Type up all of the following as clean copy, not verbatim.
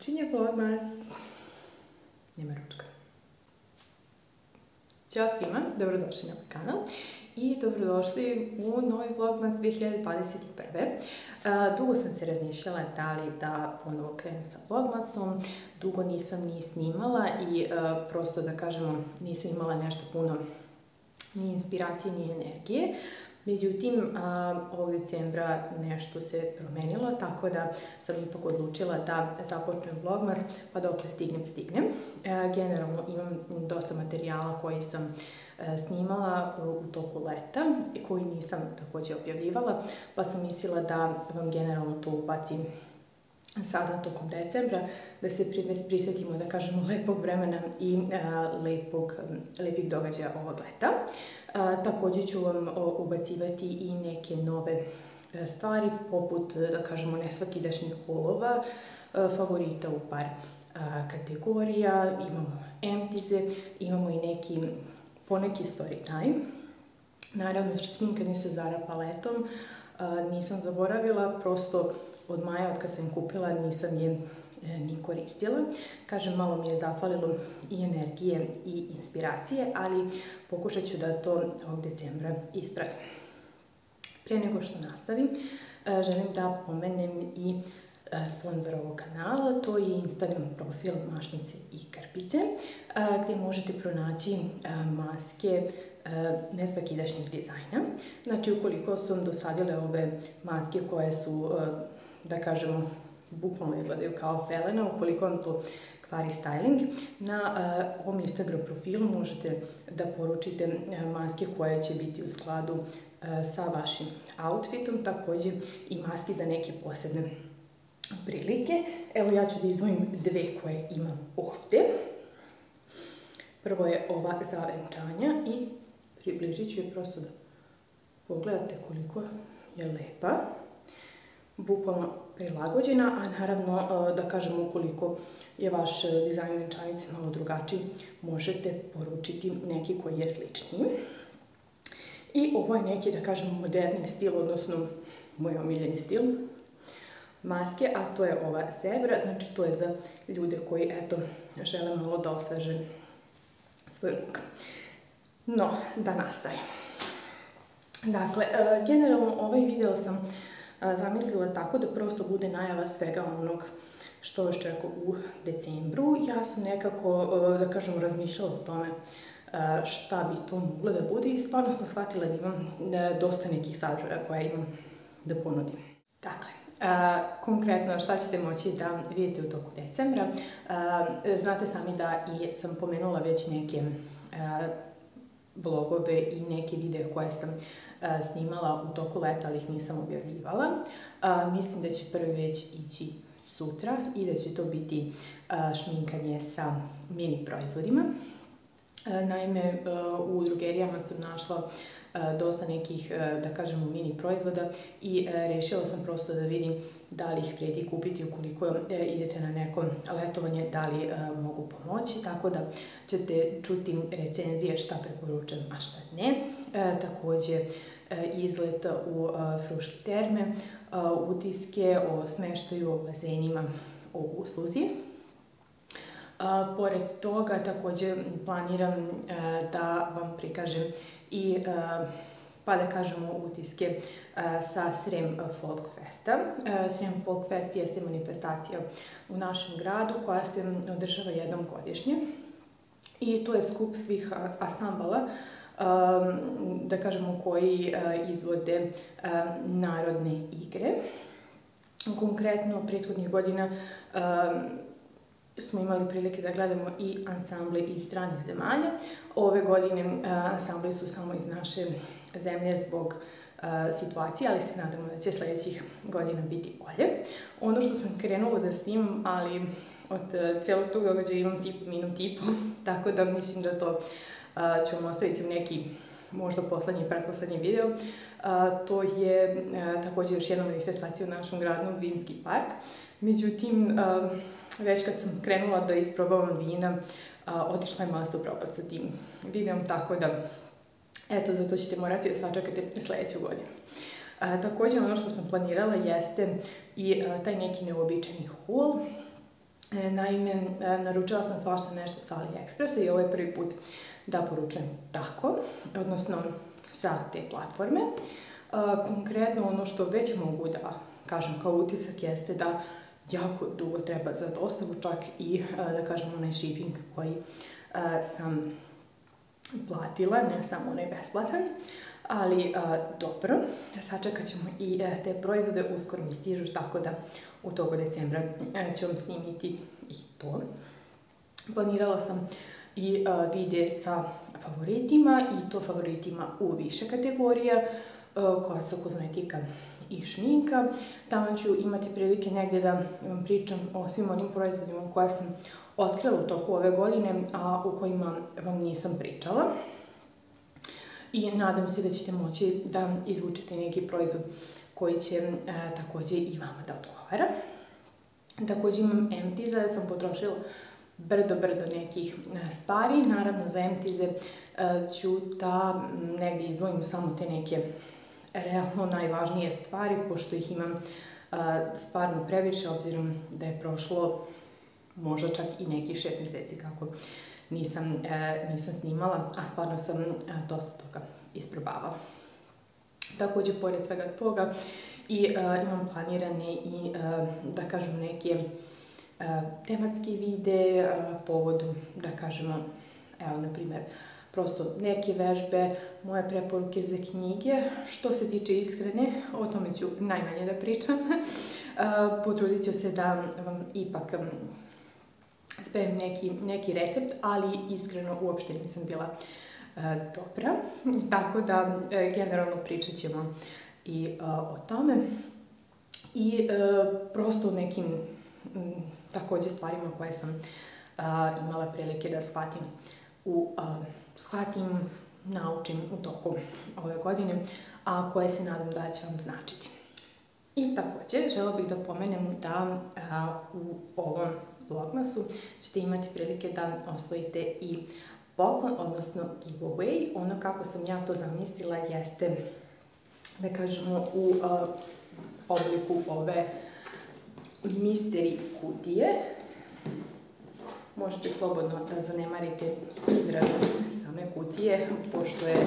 Počinje vlogmas. Nema ručka. Ćao svima, dobrodošli na moj kanal i dobrodošli u novi vlogmas 2021. Dugo sam se razmišljala da li da ponovo krenem sa vlogmasom, dugo nisam ni snimala i prosto da kažemo nisam imala nešto puno ni inspiracije ni energije. Međutim, ovog decembra nešto se promenilo, tako da sam ipak odlučila da započnem vlogmas, pa dokle stignem. Generalno imam dosta materijala koji sam snimala u toku leta i koji nisam također objavljivala, pa sam mislila da vam generalno to ubacim sada tokom decembra, da se prisjetimo, da kažemo, lepog vremena i lepih događaja ovog leta. Također ću vam ubacivati i neke nove stvari, poput, da kažemo, nesvakidašnjih haulova, favorita u par kategorija, imamo emptize, imamo i poneki story time. Naravno, šminkanje se Zara paletom nisam zaboravila, prosto od maja, od kad sam kupila, nisam je ni koristila. Kažem, malo mi je zapalilo i energije i inspiracije, ali pokušat ću da to ovog decembra ispravim. Prije nego što nastavim, želim da pomenem i sponzor ovog kanala, to je Instagram profil Mašnice i Krpice, gdje možete pronaći maske nesvakidašnjeg dizajna. Znači, ukoliko su vam dosadile ove maske koje su, da kažemo, bukvalno izgledaju kao pelena, ukoliko vam to kvari styling, na ovom Instagram profilu možete da poručite maske koje će biti u skladu sa vašim outfitom, također i maske za neke posebne prilike. Evo, ja ću da izdvojim dve koje imam ovdje. Prvo je ova za venčanja i približit ću je prosto da pogledate koliko je lepa. Bukvalno prilagođena, a naravno, da kažem, ukoliko je vaš dizajn venčanice malo drugačiji, možete poručiti neki koji je sličniji. I ovo je neki, da kažem, moderni stil, odnosno moj omiljeni stil maske, a to je ova zebra, znači to je za ljude koji, eto, žele malo da osveže svoj look. No, da nastavim. Dakle, generalno ovaj video sam zamislila tako da prosto bude najava svega onog što vas čeka u decembru. Ja sam nekako, da kažem, razmišljala o tome šta bi to moglo da bude i stvarno sam shvatila da imam dosta nekih sadržaja koje imam da ponudim. Dakle, konkretno šta ćete moći da vidite u toku decembra. Znate sami da i sam pomenula već neke vlogove i neke videe koje sam snimala u toku leta, ali ih nisam objavljivala. Mislim da će prvi već ići sutra i da će to biti šminkanje sa mini proizvodima. Naime, u drogerijama sam našla dosta nekih, da kažemo, mini proizvoda i rešila sam prosto da vidim da li ih vrijedi kupiti ukoliko idete na neko letovanje, da li mogu pomoći, tako da ćete čuti recenzije šta preporučujem, a šta ne. Također izlet u Fruške terme, utiske o smeštaju, o bazenima, o usluzi. Pored toga, također planiram da vam prikažem i, pa da kažemo, utiske sa Srem Folk Festa. Srem Folk Fest jeste manifestacija u našem gradu koja se održava jednom godišnje i to je skup svih ansambala, da kažemo, koji izvode narodne igre. Konkretno, prethodnih godina smo imali prilike da gledamo i ansamble iz stranih zemalja. Ove godine ansambli su samo iz naše zemlje zbog situacije, ali se nadamo da će sljedećih godina biti bolje. Ono što sam krenula da snimam, ali od celog tog događaja imam minut i po, tako da mislim da to ću vam ostaviti u neki možda poslednji i pretposlednji video. To je također još jedna manifestacija u našem gradu, Vinski park. Međutim, već kad sam krenula da isprobavam vina, otišla je masta u propast sa tim videom, tako da, eto, zato ćete morati da sačekate sljedeću godinu. Također, ono što sam planirala jeste i taj neki neobičajni haul. Naime, naručila sam svašta nešto sa AliExpressa i ovo je prvi put da poručujem tako, odnosno sa te platforme. Konkretno ono što već mogu da kažem kao utisak jeste da jako dugo treba za dostavu, čak i da kažem onaj shipping koji sam platila, ne samo onaj besplatan, ali dobro, sačekat ćemo i te proizvode, uskoro mi stižu, tako da u toku decembra ću vam snimiti i to. Planirala sam i videe sa favoritima, i to favoritima u više kategorija, koja su kozmetika i šminka. Tamo ću imati prilike negdje da vam pričam o svim onim proizvodima koje sam otkrila u toku ove godine, a u kojima vam nisam pričala. I nadam se da ćete moći da izvučete neki proizvod koji će također i vama da odgovara. Također imam emptize, da sam potrošila brdo nekih stvari. Naravno za emptize ću da negdje izdvojim samo te neke realno najvažnije stvari, pošto ih imam stvarno previše, obzirom da je prošlo možda čak i nekih 6 mjeseci kako nisam snimala, a stvarno sam dosta toga isprobavala. Također, pored svega toga, imam planirane i, da kažem, neke tematski videe povodom, da kažemo, evo, na primjer, prosto neke vežbe, moje preporuke za knjige. Što se tiče ishrane, o tome ću najmanje da pričam. Potrudit ću se da vam ipak spremim neki recept, ali iskreno uopšte nisam bila dobra. Tako da generalno pričat ćemo i o tome. I prosto o nekim također stvarima koje sam imala prilike da shvatim, naučim u toku ove godine, a koje se nadam da će vam značiti. I također želela bih da pomenem da u ovom vlogmasu ćete imati prilike da osvojite i poklon, odnosno giveaway. Ono kako sam ja to zamislila jeste, da kažemo, u obliku ove mystery kutije. Možete slobodno da zanemarite izradu same kutije, pošto je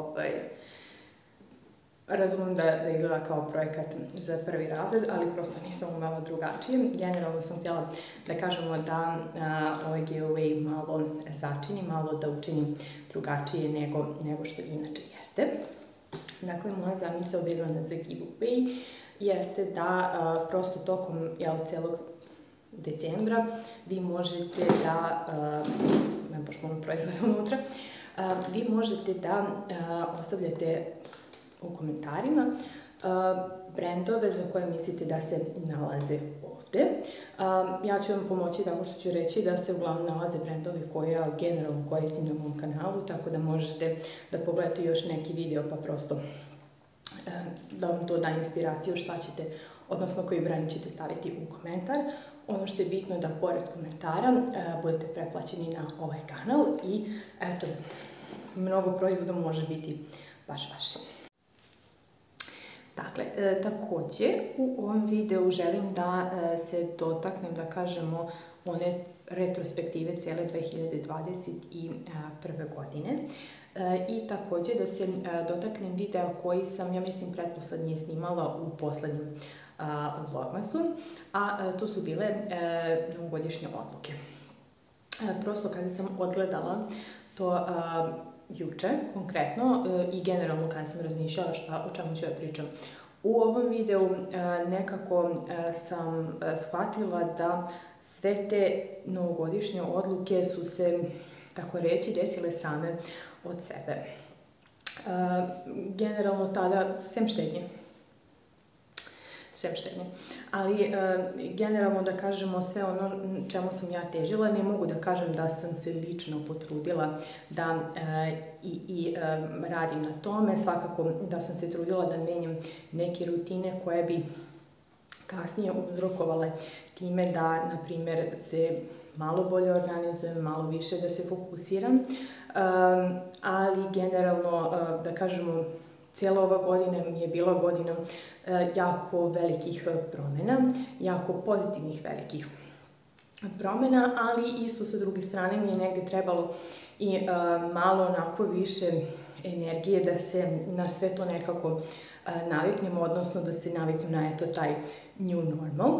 razumijem da izgleda kao projekat za prvi razred, ali prosto nisam umela drugačije. Generalno sam htjela da kažemo da ovaj giveaway malo začini, malo da učinim drugačije nego što inače jeste. Dakle, moja zamisao vezana za giveaway jeste da prosto tokom celog decembra vi možete da, baš puno proizvoda unutra, vi možete da ostavljate u komentarima brendove za koje mislite da se nalaze ovde. Ja ću vam pomoći tako što ću reći da se uglavnom nalaze brendovi koje ja generalno koristim na mom kanalu, tako da možete da pogledate još neki video pa prosto da vam to da inspiraciju šta ćete, odnosno koji brand ćete staviti u komentar. Ono što je bitno je da pored komentara budete pretplaćeni na ovaj kanal i eto, mnogo proizvoda može biti baš vaše. Dakle, također u ovom videu želim da se dotaknem, da kažemo, one retrospektive cijele 2021. godine. I također da se dotaknem videa koji sam, ja mislim, pretposlednje snimala u poslednjem vlogmasu, a to su bile novogodišnje odluke. Prosto kada sam odgledala to juče, konkretno, i generalno kada sam razmišljala o čemu ću ja pričam u ovom videu, nekako sam shvatila da sve te novogodišnje odluke su se, tako reći, desile same od sebe. Generalno tada, sem štednje, ali generalno da kažemo sve ono čemu sam ja težila, ne mogu da kažem da sam se lično potrudila da i radim na tome, svakako da sam se trudila da menjam neke rutine koje bi kasnije uzrokovale time da, na primjer, se malo bolje organizujem, malo više da se fokusiram, ali generalno, da kažemo, cijela ova godina mi je bila godina jako velikih promjena, jako pozitivnih velikih promjena, ali isto sa druge strane mi je negdje trebalo i malo onako više energije da se na sve to nekako naviknem, odnosno da se naviknem na eto taj new normal.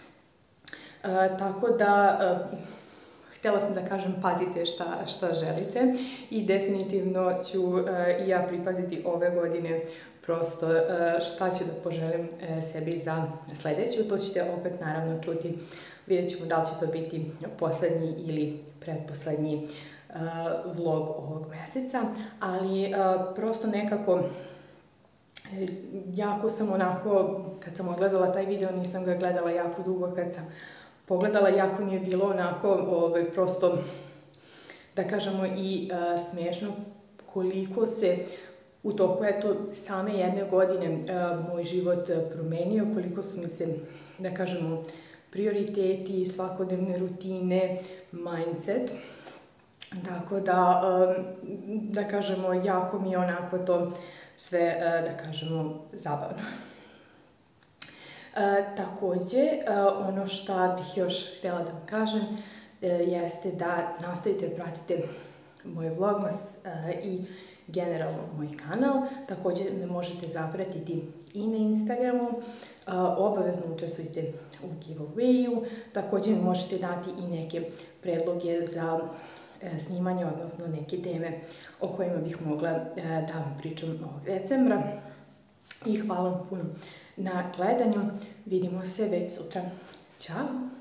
Tako da, htjela sam da kažem pazite šta želite i definitivno ću i ja pripaziti ove godine prosto šta ću da poželim sebi za sljedeću. To ćete opet naravno čuti, vidjet ćemo da li će to biti poslednji ili pretposlednji vlog ovog mjeseca, ali prosto nekako jako sam onako, kad sam odgledala taj video, nisam ga gledala jako dugo, kad sam pogledala, jako mi je bilo onako prosto, da kažemo, i smiješno koliko se u toku same jedne godine moj život promenio, koliko su mi se, da kažemo, prioriteti, svakodnevne rutine, mindset. Tako da kažemo, jako mi je onako to sve, da kažemo, zabavno. Također, ono što bih još htjela da vam kažem jeste da nastavite pratite moj vlogmas i generalno moj kanal. Također me možete zapratiti i na Instagramu, obavezno učestvujte u giveawayu, također mi možete dati i neke predloge za snimanje, odnosno neke teme o kojima bih mogla da vam pričam ovog decembra. I hvala vam puno na gledanju, vidimo se već sutra. Ćao!